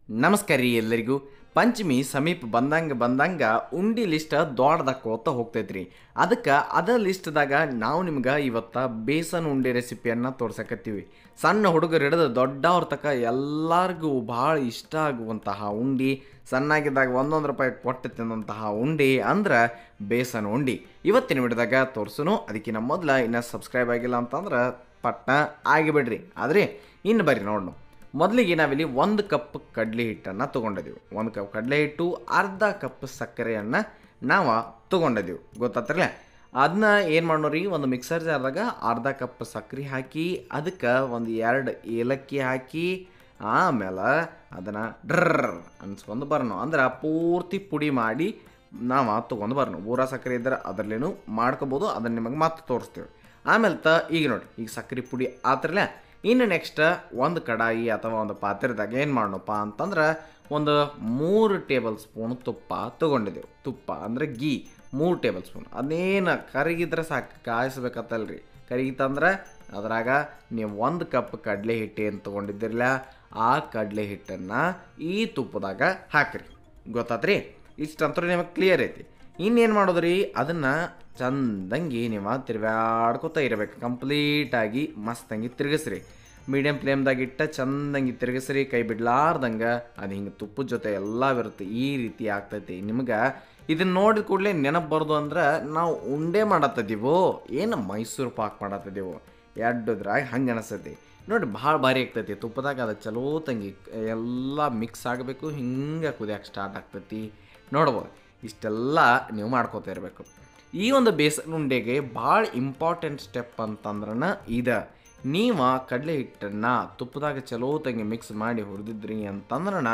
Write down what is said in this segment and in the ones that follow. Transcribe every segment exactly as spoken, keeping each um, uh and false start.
ನಮಸ್ಕಾರ ರೀ ಎಲ್ಲರಿಗೂ. ಪಂಚಮಿ ಸಮೀಪ ಬಂದಂಗ ಬಂದಂಗ ಉಂಡಿ ಲಿಸ್ಟ್ ದೊಡ್ಡದಾಕೋತ ಹೋಗ್ತೈತ್ರಿ. ಅದಕ್ಕೆ ಅದ ಲಿಸ್ಟ್ದಾಗ ನಾವು ನಿಮ್ಗೆ ಇವತ್ತು ಬೇಸನ್ ಉಂಡೆ ರೆಸಿಪಿಯನ್ನು ತೋರ್ಸಕತ್ತೀವಿ. ಸಣ್ಣ ಹುಡುಗರು ಹಿಡಿದು ದೊಡ್ಡವ್ರ ತನಕ ಎಲ್ಲರಿಗೂ ಭಾಳ ಇಷ್ಟ ಆಗುವಂತಹ ಉಂಡಿ, ಸಣ್ಣಾಗಿದ್ದಾಗ ಒಂದೊಂದು ರೂಪಾಯಿ ಕೊಟ್ಟು ತಿಂದಂತಹ ಉಂಡಿ ಅಂದ್ರೆ ಬೇಸನ್ ಉಂಡಿ. ಇವತ್ತಿನ ವಿಡಿಯೋದಾಗ ತೋರಿಸೋನು. ಅದಕ್ಕಿಂತ ಮೊದಲು ಇನ್ನೂ ಸಬ್ಸ್ಕ್ರೈಬ್ ಆಗಿಲ್ಲ ಅಂತಂದ್ರೆ ಪಟ್ನ ಆಗಿಬಿಡ್ರಿ. ಆದರೆ ಇನ್ನು ಬರ್ರಿ ನೋಡೋಣ. ಮೊದಲಿಗೆ ನಾವಿಲ್ಲಿ ಒಂದು ಕಪ್ ಕಡಲೆ ಹಿಟ್ಟನ್ನು ತೊಗೊಂಡಿದ್ದೀವಿ. ಒಂದು ಕಪ್ ಕಡಲೆ ಹಿಟ್ಟು, ಅರ್ಧ ಕಪ್ ಸಕ್ಕರೆಯನ್ನು ನಾವು ತೊಗೊಂಡಿದ್ದೀವಿ. ಗೊತ್ತಾತ್ರಲ್ಲ? ಅದನ್ನ ಏನು ಮಾಡೋರಿ, ಒಂದು ಮಿಕ್ಸರ್ ಜಾರ್ದಾಗ ಅರ್ಧ ಕಪ್ ಸಕ್ಕರೆ ಹಾಕಿ, ಅದಕ್ಕೆ ಒಂದು ಎರಡು ಏಲಕ್ಕಿ ಹಾಕಿ, ಆಮೇಲೆ ಅದನ್ನು ಡ್ರರ್ ಅನ್ಸ್ಕೊಂಡು ಬರೋಣ. ಅಂದ್ರೆ ಪೂರ್ತಿ ಪುಡಿ ಮಾಡಿ ನಾವು ತೊಗೊಂಡು ಬರೋಣ. ಬೂರ ಸಕ್ಕರೆ ಇದ್ದರೆ ಅದರಲ್ಲೇನು ಮಾಡ್ಕೋಬೋದು, ಅದನ್ನು ನಿಮಗೆ ಮತ್ತೆ ತೋರಿಸ್ತೀವಿ. ಆಮೇಲೆ ತ ಈಗ ನೋಡಿ, ಈಗ ಸಕ್ಕರೆ ಪುಡಿ ಆತ್ರಲ್ಲ. ಇನ್ನು ನೆಕ್ಸ್ಟ್ ಒಂದು ಕಡಾಯಿ ಅಥವಾ ಒಂದು ಪಾತ್ರೆದಾಗ ಏನು ಮಾಡೋಣಪ್ಪ ಅಂತಂದ್ರೆ ಒಂದು ಮೂರು ಟೇಬಲ್ ಸ್ಪೂನ್ ತುಪ್ಪ ತೊಗೊಂಡಿದ್ದೆವು. ತುಪ್ಪ ಅಂದರೆ ಗೀ ಮೂರು ಟೇಬಲ್ ಸ್ಪೂನ್. ಅದೇನು ಕರಗಿದ್ರೆ ಸಾಕು, ಕಾಯಿಸ್ಬೇಕತ್ತಲ್ರಿ. ಕರಗಿತಂದ್ರೆ ಅದ್ರಾಗ ನೀವು ಒಂದು ಕಪ್ ಕಡಲೆ ಹಿಟ್ಟು ಏನು ತೊಗೊಂಡಿದ್ದಿರಲ್ಲ, ಆ ಕಡಲೆ ಹಿಟ್ಟನ್ನು ಈ ತುಪ್ಪದಾಗ ಹಾಕಿರಿ. ಗೊತ್ತಾತ್ರಿ? ಇಷ್ಟಂತೂ ನಿಮಗೆ ಕ್ಲಿಯರ್ ಐತಿ. ಇನ್ನೇನು ಮಾಡೋದ್ರಿ, ಅದನ್ನು ಚಂದಂಗಿ ನೀವು ತಿರ್ಗಾಡ್ಕೋತಾ ಇರಬೇಕು. ಕಂಪ್ಲೀಟಾಗಿ ಮಸ್ತಂಗಿ ತಿರುಗಿಸ್ರಿ. ಮೀಡಿಯಮ್ ಫ್ಲೇಮ್ದಾಗ ಇಟ್ಟ ಚಂದಂಗಿ ತಿರುಗಿಸ್ರಿ, ಕೈ ಬಿಡ್ಲಾರ್ದಂಗೆ. ಅದು ಹಿಂಗೆ ತುಪ್ಪದ ಜೊತೆ ಎಲ್ಲ ಬರುತ್ತೆ. ಈ ರೀತಿ ಆಗ್ತೈತಿ. ನಿಮ್ಗೆ ಇದನ್ನು ನೋಡಿದ ಕೂಡಲೇ ನೆನಪು ಬರೋದು ಅಂದ್ರೆ ನಾವು ಉಂಡೆ ಮಾಡತ್ತಿದ್ದೀವೋ ಏನು ಮೈಸೂರು ಪಾಕ್ ಮಾಡತ್ತಿದ್ದೀವೋ ಎಡ್ಡದ್ರಾಗ ಹಂಗೆ ಅನಿಸ್ತೈತಿ. ನೋಡಿ, ಭಾಳ ಭಾರಿ ಆಗ್ತೈತಿ. ತುಪ್ಪದಾಗ ಅದು ಚಲೋ ತಂಗಿ ಎಲ್ಲ ಮಿಕ್ಸ್ ಆಗಬೇಕು. ಹಿಂಗೆ ಕುದಿಯೋಕೆ ಸ್ಟಾರ್ಟ್ ಆಗ್ತೈತಿ. ನೋಡ್ಬೋದು, ಇಷ್ಟೆಲ್ಲ ನೀವು ಮಾಡ್ಕೋತಾ ಇರಬೇಕು. ಈ ಒಂದು ಬೇಸನ್ ಉಂಡೆಗೆ ಭಾಳ ಇಂಪಾರ್ಟೆಂಟ್ ಸ್ಟೆಪ್ ಅಂತಂದ್ರೆ ಇದು. ನೀವು ಕಡಲೆ ಹಿಟ್ಟನ್ನು ತುಪ್ಪದಾಗ ಚಲೋ ತಂಗಿ ಮಿಕ್ಸ್ ಮಾಡಿ ಹುರಿದಿದ್ರಿ ಅಂತಂದ್ರೆ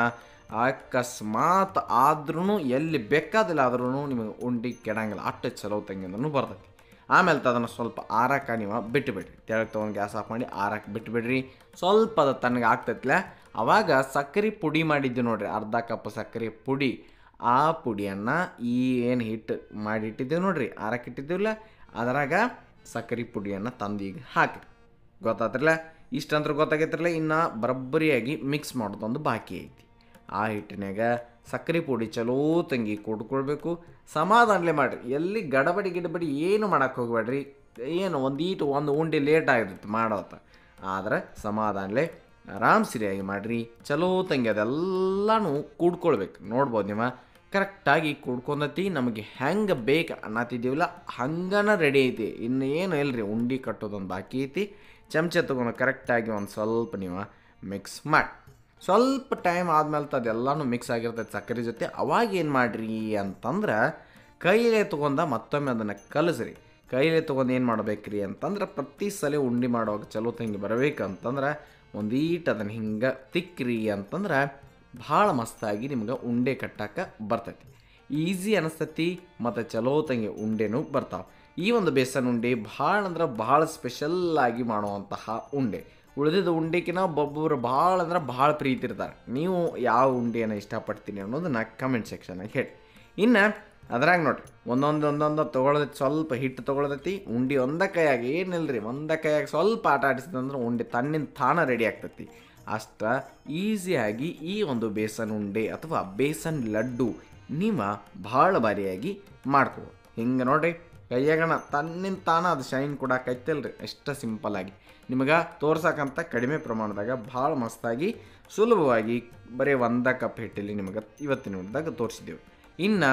ಅಕಸ್ಮಾತ್ ಆದ್ರೂ ಎಲ್ಲಿ ಬೇಕಾದಿಲ್ಲ ಆದ್ರೂ ನಿಮಗೆ ಉಂಡೆ ಕೆಡಂಗಿಲ್ಲ. ಅಷ್ಟು ಚಲೋ ತಂಗಿ ಅಂದ್ರೂ ಬರ್ತೈತಿ. ಆಮೇಲೆ ಅದನ್ನು ಸ್ವಲ್ಪ ಆರಕ್ಕೆ ನೀವು ಬಿಟ್ಟುಬಿಡ್ರಿ. ತೆಳಗೆ ತೊಗೊಂಡು ಗ್ಯಾಸ್ ಆಫ್ ಮಾಡಿ ಆರಕ್ಕೆ ಬಿಟ್ಟುಬಿಡ್ರಿ. ಸ್ವಲ್ಪ ಅದು ತಣ್ಣಗೆ ಆಗ್ತೈತಿಲ್ಲ, ಆವಾಗ ಸಕ್ಕರೆ ಪುಡಿ ಮಾಡಿದ್ದು ನೋಡಿರಿ, ಅರ್ಧ ಕಪ್ ಸಕ್ಕರೆ ಪುಡಿ. ಆ ಪುಡಿಯನ್ನು ಈ ಏನು ಹಿಟ್ಟು ಮಾಡಿಟ್ಟಿದ್ದೀವಿ ನೋಡಿರಿ, ಆರಕ್ಕೆ ಇಟ್ಟಿದ್ದೀವಲ್ಲ, ಅದರಾಗ ಸಕ್ಕರೆ ಪುಡಿಯನ್ನು ತಂದು ಈಗ ಹಾಕಿರಿ. ಗೊತ್ತಾತ್ರಲ್ಲ? ಇಷ್ಟಂದ್ರೆ ಗೊತ್ತಾಗೈತ್ರಲ್ಲ. ಇನ್ನು ಬರಬ್ಬರಿಯಾಗಿ ಮಿಕ್ಸ್ ಮಾಡೋದೊಂದು ಬಾಕಿ ಐತಿ. ಆ ಹಿಟ್ಟಿನಾಗ ಸಕ್ಕರೆ ಪುಡಿ ಚಲೋ ತಂಗಿ ಕೊಡ್ಕೊಳ್ಬೇಕು. ಸಮಾಧಾನಲೆ ಮಾಡಿರಿ. ಎಲ್ಲಿ ಗಡಬಡಿ ಗಿಡಬಡಿ ಏನು ಮಾಡೋಕ್ಕೆ ಹೋಗ್ಬೇಡ್ರಿ. ಏನು ಒಂದು ಈಟು ಒಂದು ಉಂಡೆ ಲೇಟ್ ಆಗಿರುತ್ತೆ ಮಾಡೋತ್ತ, ಆದರೆ ಸಮಾಧಾನಲೆ ಆರಾಮ್ ಸರಿಯಾಗಿ ಮಾಡಿರಿ. ಚಲೋ ತಂಗಿ ಅದೆಲ್ಲನೂ ಕೂಡ್ಕೊಳ್ಬೇಕು. ನೋಡ್ಬೋದು, ನೀವು ಕರೆಕ್ಟಾಗಿ ಕೂಡ್ಕೊಂಡತಿ. ನಮಗೆ ಹೆಂಗೆ ಬೇಕು ಅನ್ನತ್ತಿದ್ದೀವಲ್ಲ ಹಂಗನ ರೆಡಿ ಐತಿ. ಇನ್ನು ಏನು ಇಲ್ಲರಿ, ಉಂಡೆ ಕಟ್ಟೋದೊಂದು ಬಾಕಿ ಐತಿ. ಚಮಚ ತೊಗೊಂಡು ಕರೆಕ್ಟಾಗಿ ಒಂದು ಸ್ವಲ್ಪ ನೀವು ಮಿಕ್ಸ್ ಮಾಡಿ. ಸ್ವಲ್ಪ ಟೈಮ್ ಆದ್ಮೇಲೆ ಅದೆಲ್ಲನೂ ಮಿಕ್ಸ್ ಆಗಿರ್ತೈತೆ ಸಕ್ಕರೆ ಜೊತೆ. ಅವಾಗ ಏನು ಮಾಡಿರಿ ಅಂತಂದ್ರೆ ಕೈಲೇ ತೊಗೊಂಡ ಮತ್ತೊಮ್ಮೆ ಅದನ್ನು ಕಲಸ್ರಿ. ಕೈಲೇ ತೊಗೊಂಡು ಏನು ಮಾಡ್ಬೇಕ್ರಿ ಅಂತಂದ್ರೆ ಪ್ರತಿ ಸಲ ಉಂಡೆ ಮಾಡುವಾಗ ಚಲೋ ತಂಗಿ ಬರಬೇಕಂತಂದ್ರೆ ಒಂದೀಟು ಅದನ್ನು ಹಿಂಗೆ ತಿಕ್ಕ್ರಿ ಅಂತಂದ್ರೆ ಭಾಳ ಮಸ್ತಾಗಿ ನಿಮ್ಗೆ ಉಂಡೆ ಕಟ್ಟಕ್ಕೆ ಬರ್ತೈತಿ. ಈಸಿ ಅನಿಸ್ತೈತಿ ಮತ್ತು ಚಲೋ ತಂಗಿ ಉಂಡೆನೂ ಬರ್ತಾವೆ. ಈ ಒಂದು ಬೇಸನ್ ಉಂಡೆ ಭಾಳ ಅಂದ್ರೆ ಭಾಳ ಸ್ಪೆಷಲ್ಲಾಗಿ ಮಾಡುವಂತಹ ಉಂಡೆ. ಉಳಿದಿದ್ದ ಉಂಡೆಕಿನ ಒಬ್ಬೊಬ್ಬರು ಭಾಳ ಅಂದ್ರೆ ಭಾಳ ಪ್ರೀತಿ ಇರ್ತಾರೆ. ನೀವು ಯಾವ ಉಂಡೆಯನ್ನು ಇಷ್ಟಪಡ್ತೀನಿ ಅನ್ನೋದನ್ನ ಕಮೆಂಟ್ ಸೆಕ್ಷನಾಗಿ ಹೇಳಿ. ಇನ್ನು ಅದ್ರಾಗ ನೋಡಿರಿ, ಒಂದೊಂದು ಒಂದೊಂದು ತೊಗೊಳದೈತಿ. ಸ್ವಲ್ಪ ಹಿಟ್ಟು ತೊಗೊಳದೈತಿ. ಉಂಡೆ ಒಂದ ಕೈಯಾಗಿ ಏನಿಲ್ಲರಿ, ಒಂದ ಕೈಯಾಗಿ ಸ್ವಲ್ಪ ಆಟ ಆಡಿಸಿದಂದ್ರೆ ಉಂಡೆ ತನ್ನಿಂದ ತಾನ ರೆಡಿ ಆಗ್ತೈತಿ. ಅಷ್ಟ ಈಸಿಯಾಗಿ ಈ ಒಂದು ಬೇಸನ್ ಉಂಡೆ ಅಥವಾ ಬೇಸನ್ ಲಡ್ಡು ನೀವು ಭಾಳ ಬಾರಿಯಾಗಿ ಮಾಡ್ಕೋಬೋದು. ಹಿಂಗೆ ನೋಡಿರಿ, ಕೈಯಾಗಣ ತನ್ನಿಂದ ತಾನ ಅದು ಶೈನ್ ಕೂಡ ಕೈತಲ್ರಿ. ಅಷ್ಟು ಸಿಂಪಲ್ಲಾಗಿ ನಿಮಗೆ ತೋರ್ಸಕ್ಕಂಥ ಕಡಿಮೆ ಪ್ರಮಾಣದಾಗ ಭಾಳ ಮಸ್ತಾಗಿ ಸುಲಭವಾಗಿ ಬರೀ ಒಂದ ಕಪ್ ಹಿಟ್ಟಲ್ಲಿ ನಿಮಗೆ ಇವತ್ತಿನ ಉಂಡೆದಾಗ ತೋರಿಸಿದೆವು. ಇನ್ನು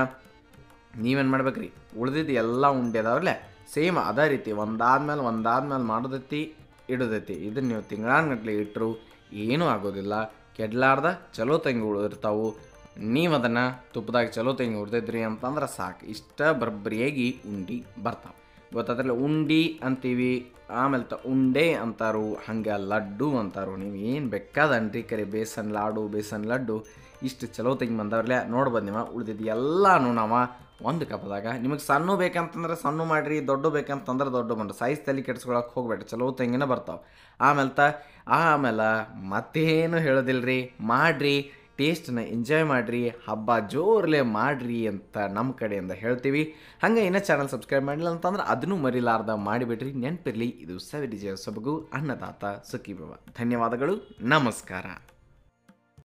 ನೀವೇನು ಮಾಡ್ಬೇಕ್ರಿ, ಉಳಿದಿದ್ದು ಎಲ್ಲ ಉಂಡೆ ಅದಾವಲ್ಲ ಸೇಮ್ ಅದೇ ರೀತಿ ಒಂದಾದ್ಮೇಲೆ ಒಂದಾದ್ಮೇಲೆ ಮಾಡೋದೈತಿ, ಇಡೋದೈತಿ. ಇದನ್ನು ನೀವು ತಿಂಗಳಾನ್ಗಟ್ಲೆ ಇಟ್ಟರು ಏನೂ ಆಗೋದಿಲ್ಲ. ಕೆಡ್ಲಾರ್ದ ಚಲೋ ತಂಗಿ ಉಳಿದಿರ್ತಾವು. ನೀವು ಅದನ್ನು ತುಪ್ಪದಾಗ ಚಲೋ ತಂಗಿ ಹುರಿದಿದ್ರಿ ಅಂತಂದ್ರೆ ಸಾಕು, ಇಷ್ಟ ಬರಬ್ಬರಿಯಾಗಿ ಉಂಡೆ ಬರ್ತಾವೆ. ಗೊತ್ತಾದ್ರಲ್ಲ? ಉಂಡೆ ಅಂತೀವಿ, ಆಮೇಲೆ ತ ಉಂಡೆ ಅಂತಾರು, ಹಂಗೆ ಲಡ್ಡು ಅಂತಾರು. ನೀವು ಏನು ಬೇಕಾದ ಅನ್ರಿ ಕರೆ. ಬೇಸನ್ ಲಾಡು, ಬೇಸನ್ ಲಡ್ಡು ಇಷ್ಟು ಚಲೋ ತಂಗಿ ಬಂದವ್ರಲ್ಲ. ನೋಡ್ಬೋದು, ನೀವು ಉಳಿದಿದ್ದು ಎಲ್ಲನೂ ನಾವು ಒಂದು ಕಪ್ದಾಗ. ನಿಮಗೆ ಸಣ್ಣ ಬೇಕಂತಂದ್ರೆ ಸಣ್ಣ ಮಾಡಿರಿ, ದೊಡ್ಡ ಬೇಕಂತಂದ್ರೆ ದೊಡ್ಡ ಮಾಡ್ರಿ. ಸೈಜ್ ತಲೆ ಕೆಡ್ಸ್ಕೊಳಕ್ಕೆ ಹೋಗ್ಬೇಡ್ರಿ, ಚಲೋ ತಂಗಿನ ಬರ್ತಾವೆ. ಆಮೇಲೆ ತ ಆಮೇಲೆ ಮತ್ತೇನು ಹೇಳೋದಿಲ್ರಿ, ಮಾಡಿರಿ, ಟೇಸ್ಟನ್ನ ಎಂಜಾಯ್ ಮಾಡಿರಿ, ಹಬ್ಬ ಜೋರ್ಲೆ ಮಾಡಿರಿ ಅಂತ ನಮ್ಮ ಕಡೆಯಿಂದ ಹೇಳ್ತೀವಿ. ಹಾಗೆ ಇನ್ನೂ ಚಾನಲ್ ಸಬ್ಸ್ಕ್ರೈಬ್ ಮಾಡಿಲ್ಲ ಅಂತಂದ್ರೆ ಅದನ್ನು ಮರಿಲಾರ್ದ ಮಾಡಿಬಿಡ್ರಿ. ನೆನಪಿರಲಿ, ಇದು ಸವಿಡಿಜಯ ಸೊಬಗು ಅನ್ನದಾತ ಸುಖಿ ಭವ. ಧನ್ಯವಾದಗಳು, ನಮಸ್ಕಾರ.